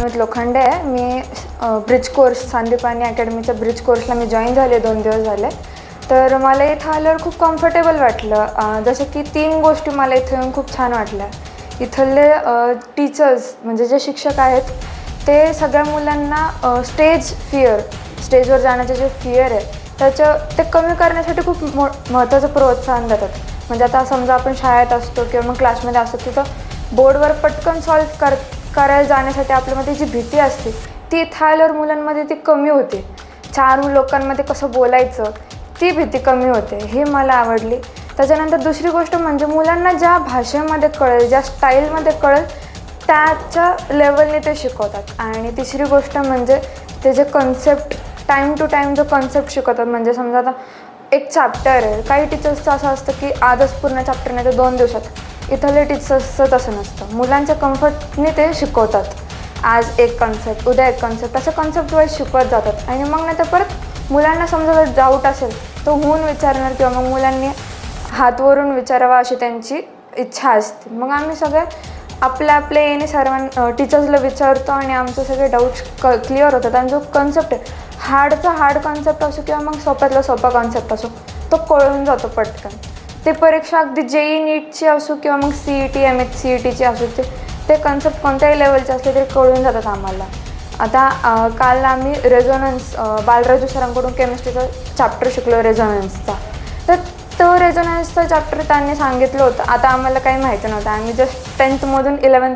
अमित लोखंडे आहे। मी bridge course Sandipani अकॅडमीच्या ब्रिज कोर्सला मी जॉईन झाले 2 दिवस झाले। तर मला इथं आल्यावर खूप कम्फर्टेबल वाटलं। जसं की 3 गोष्टी मला इथे येऊन खूप छान वाटल्या। इथले टीचर्स म्हणजे जे शिक्षक आहेत ते सगळ्या मुलांना स्टेजवर जाण्याचे जे फिअर आहे ते कमी करण्यासाठी खूप महत्त्वाचं प्रोत्साहन देतात। म्हणजे आता समजा आपण शाळेत असतो किंवा मग क्लासमध्ये असतो, तिथं बोर्डवर पटकन करायला जाण्यासाठी आपल्यामध्ये जी भीती असते ती इथं आल्यावर मुलांमध्ये ती कमी होते। 4 लोकांमध्ये कसं बोलायचं ती भीती कमी होते, हे मला आवडली। त्याच्यानंतर दुसरी गोष्ट म्हणजे मुलांना ज्या भाषेमध्ये कळेल, ज्या स्टाईलमध्ये कळेल त्याच्या लेवलने ते शिकवतात। आणि तिसरी गोष्ट म्हणजे ते जे कन्सेप्ट टाईम टू टाईम जो कन्सेप्ट शिकवतात, म्हणजे समजा आता एक चॅप्टर आहे, काही टीचर्सचं असं असतं की आजच पूर्ण चॅप्टर नाही तर 2 दिवसात। इथले टीचर्सचं तसं नसतं, मुलांच्या कम्फर्टने ते शिकवतात। आज एक कन्सेप्ट, उद्या एक कन्सेप्ट, असं कन्सेप्ट वाईज शिकवत जातात। आणि मग नाही तर परत मुलांना समजा जर डाऊट असेल तो होऊन विचारणार किंवा मग मुलांनी हातवरून विचारावा अशी त्यांची इच्छा असते। मग आम्ही सगळे आपल्या येणे सर्वांना टीचर्सला विचारतो आणि आमचे सगळे डाऊट्स क्लिअर होतात। आणि जो कन्सेप्ट आहे हार्ड कन्सेप्ट असो किंवा मग सोप्यातला सोपा कन्सेप्ट असो तो कळून जातो पटकन। ते परीक्षा अगदी JEE नीटची असो किंवा मग CET MHCETची असो, ते कन्सेप्ट कोणत्याही लेवलचे असले तरी कळून जातात आम्हाला। आता काल आम्ही रेझोनन्स बालराजू सरांकडून केमिस्ट्रीचा चॅप्टर शिकलो रेझोनन्सचा। तर तो रेझोनन्सचा चॅप्टर त्यांनी सांगितलं होतं। आता आम्हाला काही माहिती नव्हतं, आम्ही जस्ट 10th मधून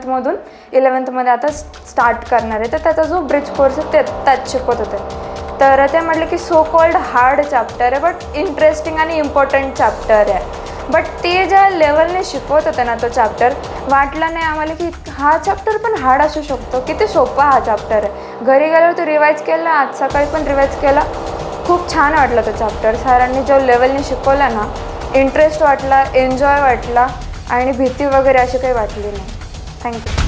11th आता स्टार्ट करणार आहे। तर त्याचा जो ब्रिज कोर्स आहे त्यात शिकवत होते। तर ते म्हटले की सो कॉल्ड हार्ड चॅप्टर आहे बट इंटरेस्टिंग आणि इम्पॉर्टंट चॅप्टर आहे। बट ते ज्या लेवलने शिकवत होते ना तो चॅप्टर, वाटलं नाही आम्हाला की हा चॅप्टर पण हार्ड असू शकतो, किती सोपा हा चॅप्टर आहे। घरी गेल्यावर तो रिवाईज केला, आज सकाळी पण रिवाईज केला, खूप छान वाटलं तो चॅप्टर। सरांनी जो लेवलने शिकवला ना, इंटरेस्ट वाटला, एन्जॉय वाटला आणि भीती वगैरे अशी काही वाटली नाही। थँक्यू।